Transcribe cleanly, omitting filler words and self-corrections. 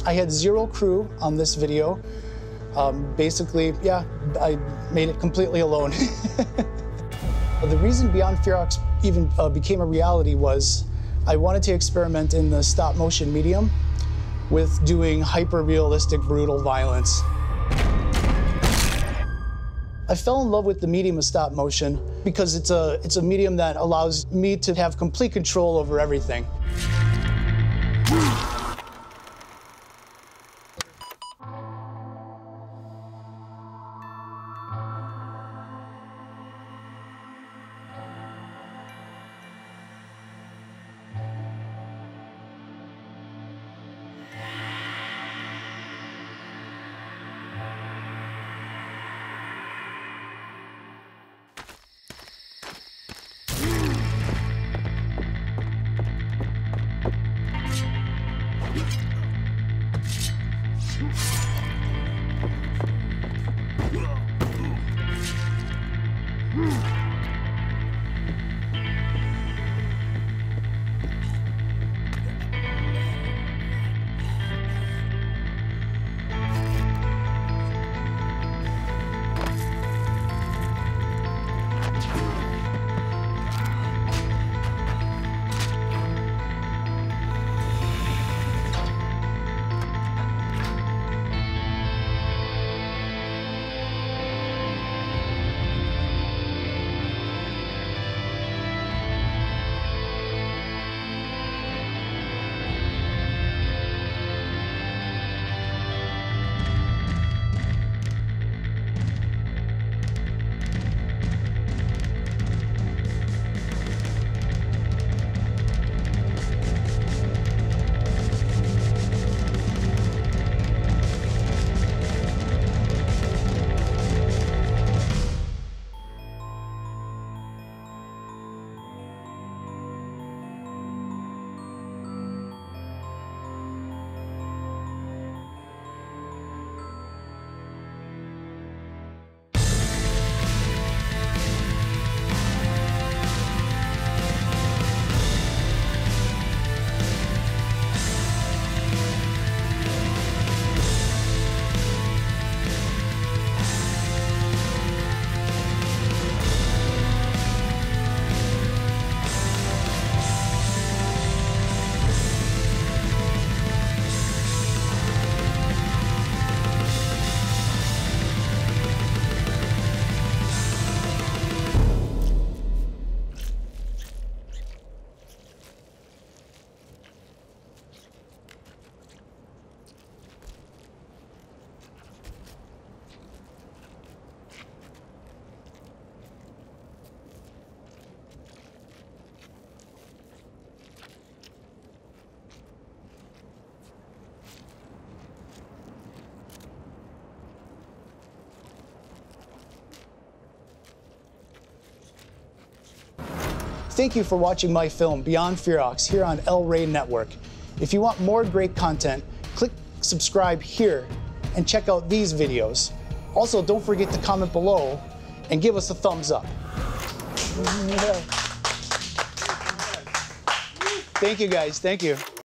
I had 0 crew on this video. Basically, yeah, I made it completely alone. The reason Beyond Ferox even became a reality was I wanted to experiment in the stop motion medium with doing hyper-realistic, brutal violence. I fell in love with the medium of stop motion because it's a medium that allows me to have complete control over everything. Thank you for watching my film, Beyond Ferox, here on El Rey Network. If you want more great content, click subscribe here and check out these videos. Also, don't forget to comment below and give us a thumbs up. Thank you, guys. Thank you.